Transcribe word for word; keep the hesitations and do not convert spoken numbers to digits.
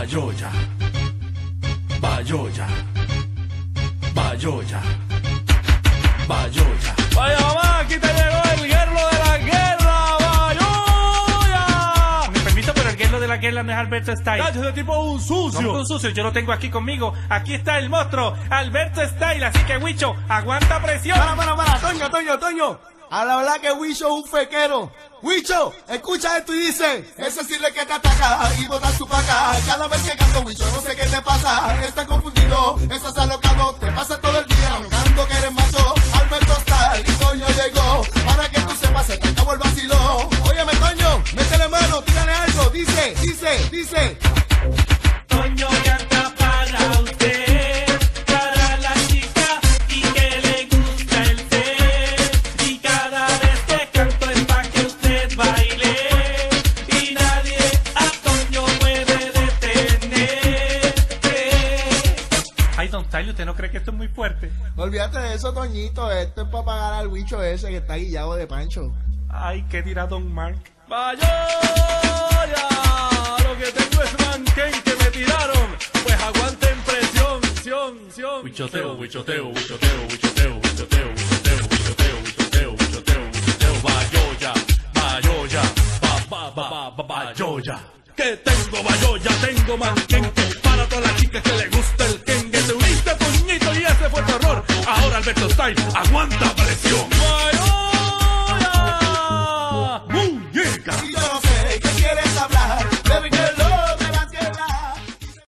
Bayoya, Bayoya, Bayoya, Bayoya. Vaya mamá, aquí te llegó el guerlo de la guerra, Bayoya. Con mi permiso, pero el guerlo de la guerra no es Alberto Style. Cacho, ese tipo es un sucio. No es un sucio, yo lo tengo aquí conmigo. Aquí está el monstruo, Alberto Style. Así que, Huicho, aguanta presión. Para, para, para, Toño, Toño, Toño. A la verdad que Huicho es un fequero. Huicho, escucha esto y dice, ese sí le que te ataca y bota su paca. Cada vez que canto Huicho, no sé qué te pasa. Estás confundido, estás alocado, te pasa todo el día rogando que eres macho. Alberto Style y Toño llegó, para que tú sepas, se te acabó el vacilón. Óyeme, Toño, métele mano, tírale algo, dice, dice, dice. Toño canta para usted, para la chica y que le gusta el té. Y cada vez que canto es pa' que usted baile. Y nadie a Toño puede detener. Ay, don Style, ¿usted no cree que esto es muy fuerte? Olvídate de eso, Toñito, esto es para pagar al Huicho ese que está guillado de Pancho. Ay, qué dirá don Mark. Bayoya, lo que tengo es manquén que me tiraron. Pues aguanten presión, sion, sion. Huichoteo, huichoteo, huichoteo, huichoteo, huichoteo, huichoteo, huichoteo, huichoteo, huichoteo, huichoteo. Bayoya, Bayoya, ba, ba, ba, ba, ba, Bayoya. Que tengo Bayoya, tengo manquén. Para todas las chicas que le gusta el quengue. Te uniste, puñito, y ese fue tu error. Ahora Alberto Style, aguanta.